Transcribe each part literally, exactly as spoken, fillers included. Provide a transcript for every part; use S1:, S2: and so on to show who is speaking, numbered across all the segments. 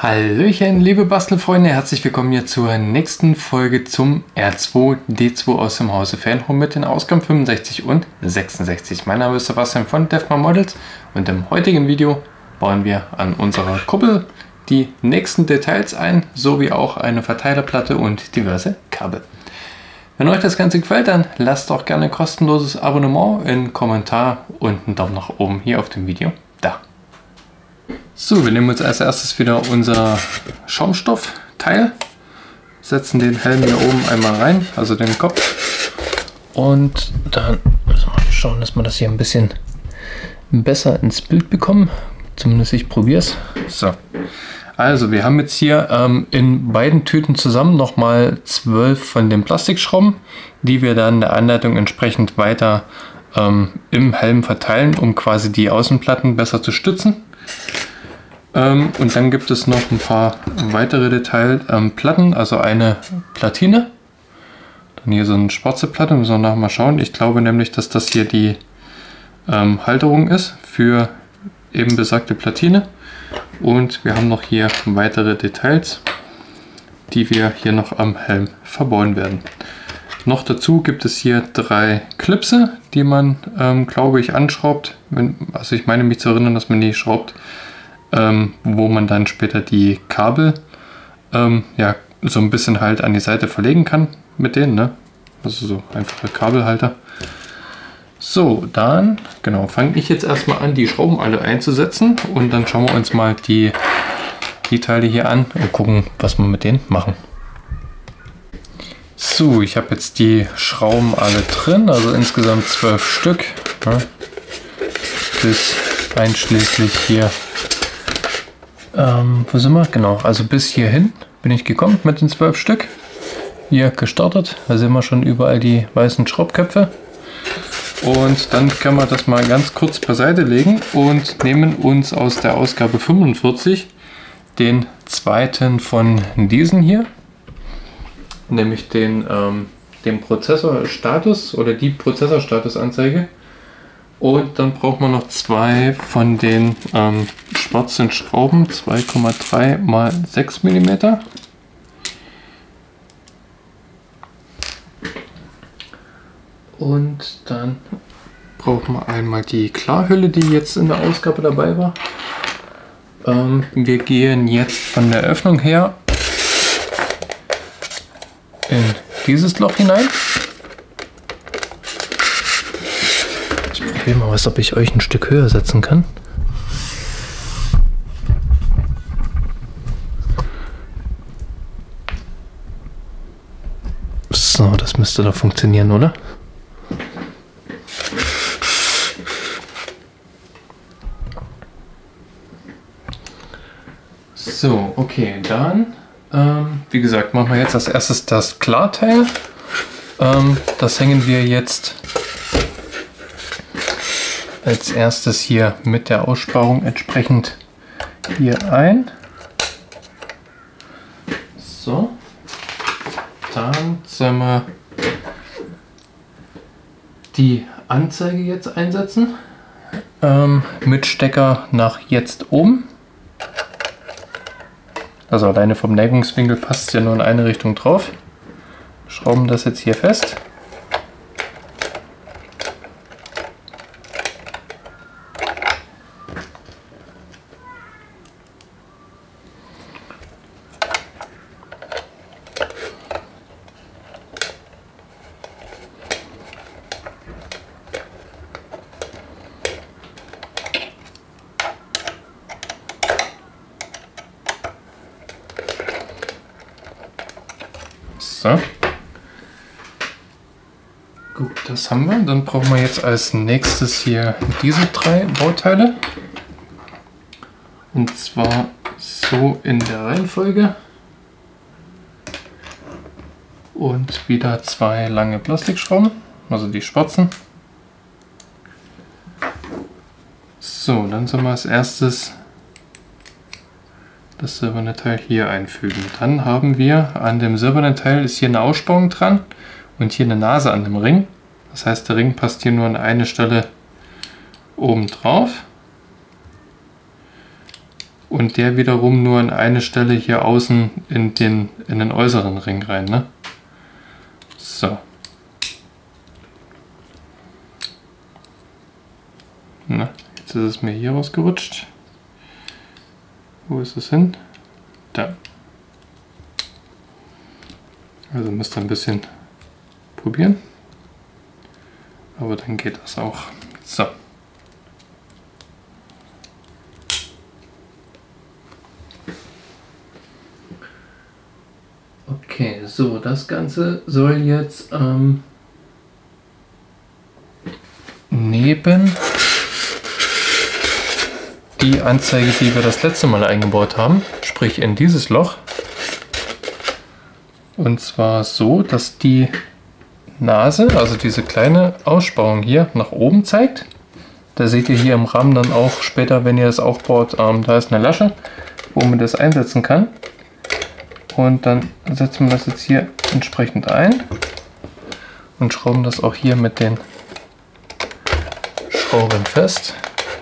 S1: Hallöchen, liebe Bastelfreunde, herzlich willkommen hier zur nächsten Folge zum R zwei D zwei aus dem Hause Fanhome mit den Ausgaben fünfundsechzig und sechsundsechzig. Mein Name ist Sebastian von Defma Models und im heutigen Video bauen wir an unserer Kuppel die nächsten Details ein, sowie auch eine Verteilerplatte und diverse Kabel. Wenn euch das Ganze gefällt, dann lasst doch gerne ein kostenloses Abonnement, einen Kommentar und einen Daumen nach oben hier auf dem Video da. So, wir nehmen uns als erstes wieder unser Schaumstoffteil, setzen den Helm hier oben einmal rein, also den Kopf, und dann müssen wir schauen, dass wir das hier ein bisschen besser ins Bild bekommen. Zumindest ich probiere es. So, also wir haben jetzt hier ähm, in beiden Tüten zusammen nochmal zwölf von den Plastikschrauben, die wir dann der Anleitung entsprechend weiter ähm, im Helm verteilen, um quasi die Außenplatten besser zu stützen. Ähm, und dann gibt es noch ein paar weitere Detailplatten, ähm, also eine Platine. Dann hier so eine schwarze Platte, müssen wir nachher mal schauen. Ich glaube nämlich, dass das hier die ähm, Halterung ist für eben besagte Platine. Und wir haben noch hier weitere Details, die wir hier noch am Helm verbauen werden. Noch dazu gibt es hier drei Klipse, die man, ähm, glaube ich, anschraubt. Wenn, also ich meine mich zu erinnern, dass man die schraubt, ähm, wo man dann später die Kabel ähm, ja, so ein bisschen halt an die Seite verlegen kann mit denen, ne? Also so einfache Kabelhalter. So, dann genau, fange ich jetzt erstmal an, die Schrauben alle einzusetzen, und dann schauen wir uns mal die, die Teile hier an und gucken, was wir mit denen machen. So, ich habe jetzt die Schrauben alle drin, also insgesamt zwölf Stück, ja, bis einschließlich hier, ähm, wo sind wir? Genau, also bis hierhin bin ich gekommen mit den zwölf Stück. Hier gestartet, da sehen wir schon überall die weißen Schraubköpfe. Und dann können wir das mal ganz kurz beiseite legen und nehmen uns aus der Ausgabe fünfundvierzig den zweiten von diesen hier, nämlich den, ähm, den Prozessorstatus oder die Prozessorstatusanzeige. Und dann braucht man noch zwei von den ähm, schwarzen Schrauben, zwei Komma drei mal sechs Millimeter. Und dann brauchen wir einmal die Klarhülle, die jetzt in der Ausgabe dabei war. Ähm, wir gehen jetzt von der Öffnung her in dieses Loch hinein. Ich probiere mal was, ob ich euch ein Stück höher setzen kann. So, das müsste doch funktionieren, oder? So, okay, dann, ähm, wie gesagt, machen wir jetzt als erstes das Klarteil. Ähm, das hängen wir jetzt als erstes hier mit der Aussparung entsprechend hier ein. So, dann sollen wir die Anzeige jetzt einsetzen, ähm, mit Stecker nach jetzt oben. Also alleine vom Neigungswinkel passt es ja nur in eine Richtung drauf. Schrauben das jetzt hier fest. So. Gut, das haben wir. Dann brauchen wir jetzt als nächstes hier diese drei Bauteile. Und zwar so in der Reihenfolge. Und wieder zwei lange Plastikschrauben, also die schwarzen. So, dann sollen wir als erstes das silberne Teil hier einfügen. Dann haben wir an dem silbernen Teil ist hier eine Aussparung dran und hier eine Nase an dem Ring. Das heißt, der Ring passt hier nur an eine Stelle oben drauf. und der wiederum nur an eine Stelle hier außen in den, in den äußeren Ring rein. Ne? So. Na, jetzt ist es mir hier rausgerutscht. Wo ist es hin? Da. Also müsst ihr ein bisschen probieren. Aber dann geht das auch. So. Okay, so, das Ganze soll jetzt ähm, neben die Anzeige, die wir das letzte Mal eingebaut haben, sprich in dieses Loch. Und zwar so, dass die Nase, also diese kleine Aussparung hier, nach oben zeigt. Da seht ihr hier im Rahmen dann auch später, wenn ihr das aufbaut, ähm, da ist eine Lasche, wo man das einsetzen kann. Und dann setzen wir das jetzt hier entsprechend ein und schrauben das auch hier mit den Schrauben fest.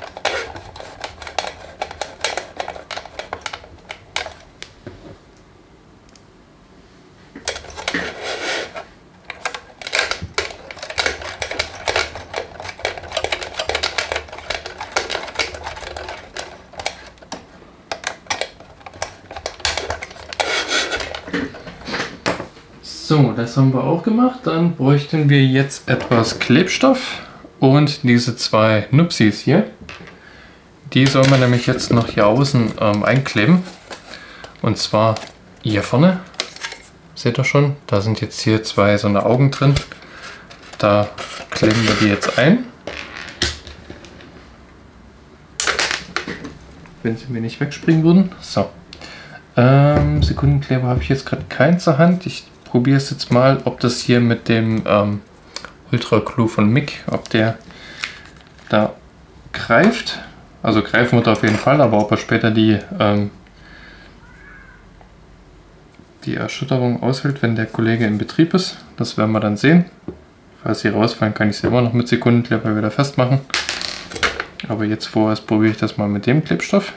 S1: So, das haben wir auch gemacht. Dann bräuchten wir jetzt etwas Klebstoff und diese zwei Nupsis hier. Die soll man nämlich jetzt noch hier außen ähm, einkleben. Und zwar hier vorne. Seht ihr schon? Da sind jetzt hier zwei so eine Augen drin. Da kleben wir die jetzt ein. Wenn sie mir nicht wegspringen würden. So. Ähm, Sekundenkleber habe ich jetzt gerade keinen zur Hand. Ich probiere es jetzt mal, ob das hier mit dem ähm, Ultra Glue von Mick, ob der da greift. Also greifen wird er auf jeden Fall, aber ob er später die, ähm, die Erschütterung aushält, wenn der Kollege in Betrieb ist, das werden wir dann sehen. Falls sie rausfallen, kann ich sie immer noch mit Sekundenkleber wieder festmachen. Aber jetzt vorerst probiere ich das mal mit dem Klebstoff.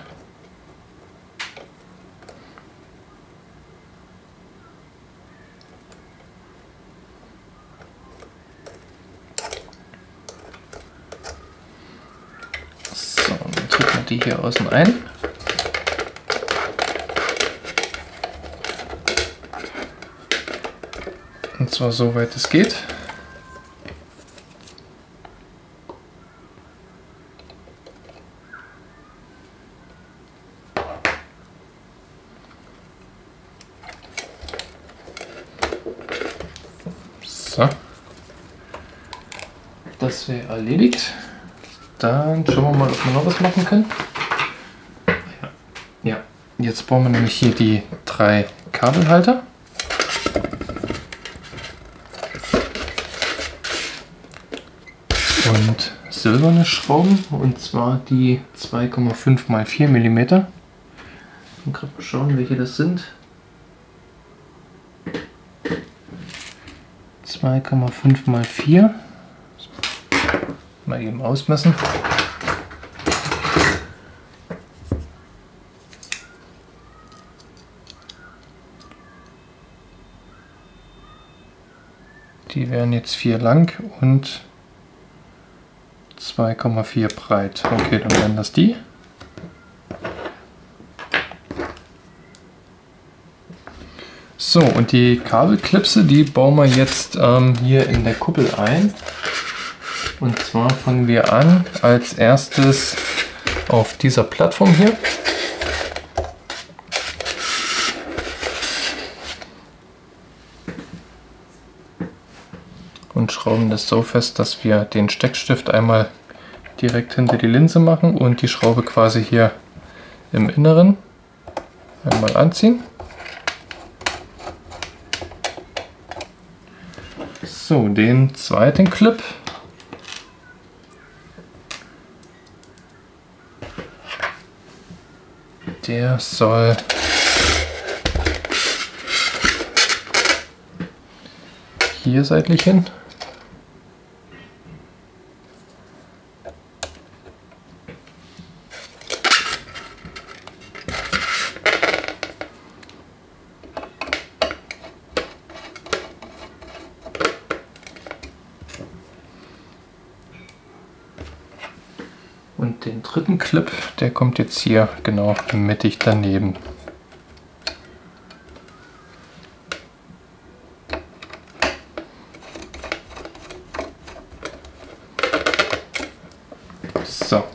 S1: Die hier außen ein. Und zwar so weit es geht. So. Das wäre erledigt. Dann schauen wir mal, ob wir noch was machen können. Ja, jetzt brauchen wir nämlich hier die drei Kabelhalter. Und silberne Schrauben, und zwar die zwei Komma fünf mal vier Millimeter. Ich muss gerade mal schauen, welche das sind. zwei Komma fünf mal vier. Mal eben ausmessen. Die wären jetzt vier lang und zwei Komma vier breit. Okay, dann wären das die. So, und die Kabelklipse, die bauen wir jetzt ähm, hier in der Kuppel ein. Und zwar fangen wir an als erstes auf dieser Plattform hier. Und schrauben das so fest, dass wir den Steckstift einmal direkt hinter die Linse machen und die Schraube quasi hier im Inneren einmal anziehen. So, den zweiten Clip. Der soll hier seitlich hin. dritten Clip, der kommt jetzt hier genau mittig daneben. So.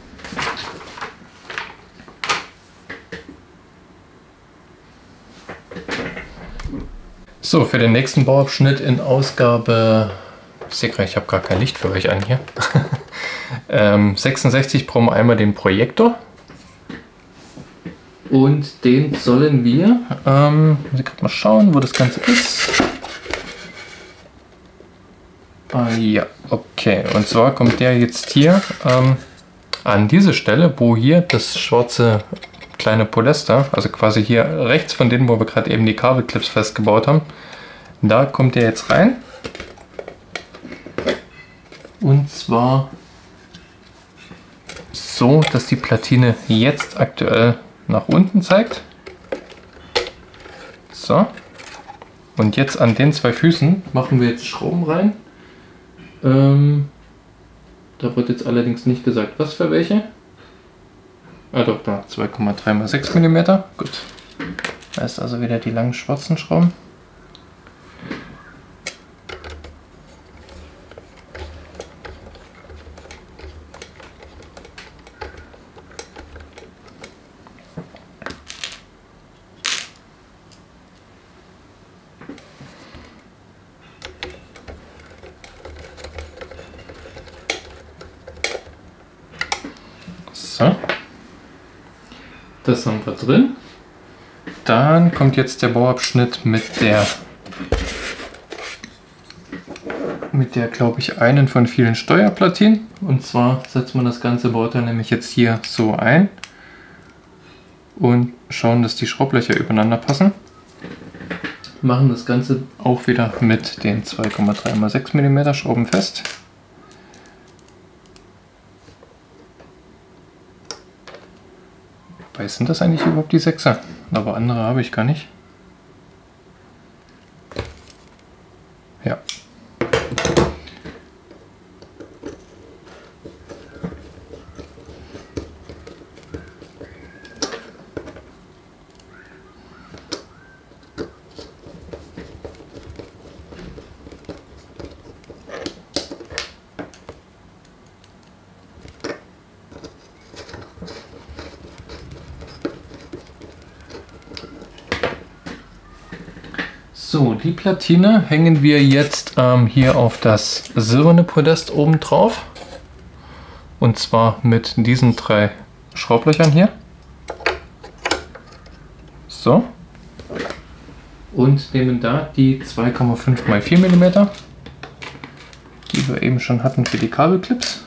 S1: So, für den nächsten Bauabschnitt in Ausgabe, ich sehe gerade, ich habe gar kein Licht für euch an hier, ähm, sechsundsechzig brauchen wir einmal den Projektor und den sollen wir, ähm, muss ich gerade mal schauen, wo das Ganze ist. Ah, ja, okay, und zwar kommt der jetzt hier ähm, an diese Stelle, wo hier das schwarze kleine Polyester, also quasi hier rechts von denen, wo wir gerade eben die Kabelclips festgebaut haben, da kommt der jetzt rein. Und zwar so, dass die Platine jetzt aktuell nach unten zeigt. So. Und jetzt an den zwei Füßen machen wir jetzt Schrauben rein. Ähm, da wird jetzt allerdings nicht gesagt, was für welche. Ah doch, da zwei Komma drei mal sechs Millimeter. Gut. Da ist also wieder die langen schwarzen Schrauben. So. Das haben wir drin. Dann kommt jetzt der Bauabschnitt mit der, mit der, glaube ich, einen von vielen Steuerplatinen. Und zwar setzt man das ganze Bauteil nämlich jetzt hier so ein und schauen, dass die Schraublöcher übereinander passen. Machen das Ganze auch wieder mit den zwei Komma drei mal sechs Millimeter Schrauben fest. Sind das eigentlich überhaupt die Sechser? Aber andere habe ich gar nicht. Ja. So, die Platine hängen wir jetzt ähm, hier auf das silberne Podest oben drauf. Und zwar mit diesen drei Schraublöchern hier. So. Und nehmen da die zwei Komma fünf mal vier Millimeter, die wir eben schon hatten für die Kabelclips.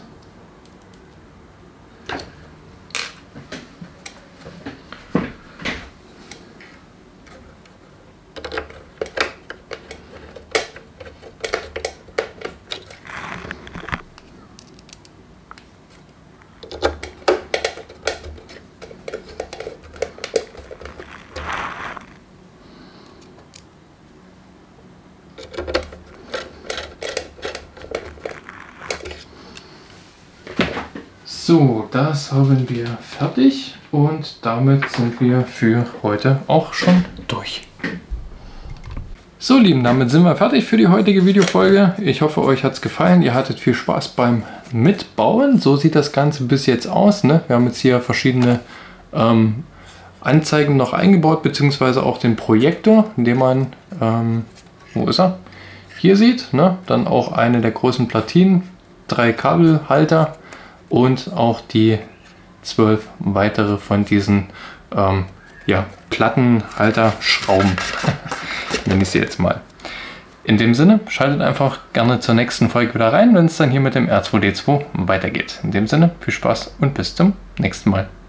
S1: So, das haben wir fertig und damit sind wir für heute auch schon durch. So Lieben, damit sind wir fertig für die heutige Videofolge. Ich hoffe, euch hat es gefallen. Ihr hattet viel Spaß beim Mitbauen. So sieht das Ganze bis jetzt aus, ne? Wir haben jetzt hier verschiedene ähm, Anzeigen noch eingebaut, beziehungsweise auch den Projektor, den man, ähm, wo ist er? Hier sieht, ne? Dann auch eine der großen Platinen, drei Kabelhalter und auch die zwölf weitere von diesen ähm, ja, Plattenhalterschrauben, nenne ich sie jetzt mal. In dem Sinne, schaltet einfach gerne zur nächsten Folge wieder rein, wenn es dann hier mit dem R zwei D zwei weitergeht. In dem Sinne, viel Spaß und bis zum nächsten Mal.